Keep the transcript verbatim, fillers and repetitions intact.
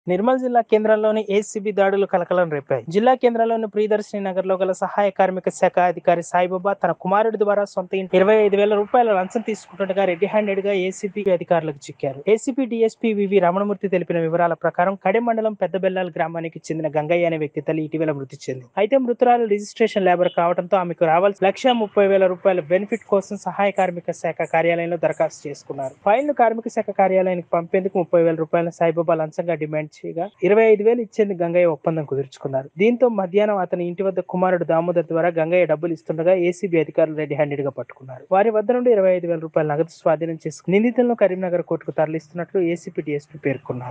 నిర్మల్ జిల్లా కేంద్రంలోని ఏసీబీ దాడులు కలకలం రేపాయి. జిల్లా కేంద్రంలోని ప్రియదర్శిని నగర్ లో గల సహాయ కార్మిక శాఖ అధికారి సాయిబాబా తన కుమారుడి ద్వారా సొంత ఇంటి ఇరవై ఐదు వేల రూపాయల లంచం తీసుకుంటుండగా రెడ్డి హ్యాండెడ్ గా ఏసీబీ అధికారులకు చిక్కారు. ఏసీబీ డీఎస్పీ వివి రమణమూర్తి తెలిపిన వివరాల ప్రకారం కడెం మండలం పెద్దబెల్లాల్ గ్రామానికి చెందిన గంగయ్య అనే వ్యక్తి తల్లి ఇటీవల మృతి చెంది. అయితే మృతురాలు రిజిస్ట్రేషన్ లేబర్ కావడంతో ఆమెకు రావాల్సిన లక్ష ముప్పై వేల రూపాయల బెనిఫిట్ కోసం సహాయ కార్మిక శాఖ కార్యాలయంలో దరఖాస్తు చేసుకున్నారు. ఫైల్ కార్మిక శాఖ కార్యాలయానికి పంపేందుకు ముప్పై వేల రూపాయల సాయిబాబా లంచంగా డిమాండ్ చేయగా ఇరవై ఐదు వేలు ఇచ్చేందుకు గంగయ్య ఒప్పందం కుదుర్చుకున్నారు. దీంతో మధ్యాహ్నం అతని ఇంటి వద్ద కుమారుడు దామోదర్ ద్వారా గంగయ్య డబ్బులు ఇస్తుండగా ఏసీబీ అధికారులు రెడ్డి హ్యాండెడ్ గా పట్టుకున్నారు. వారి వద్ద నుండి ఇరవై ఐదు వేల రూపాయల నగదు స్వాధీనం చేసుకుని నిందితులను కరీంనగర్ కోర్టుకు తరలిస్తున్నట్లు ఏసీపీ డీఎస్పీ పేర్కొన్నారు.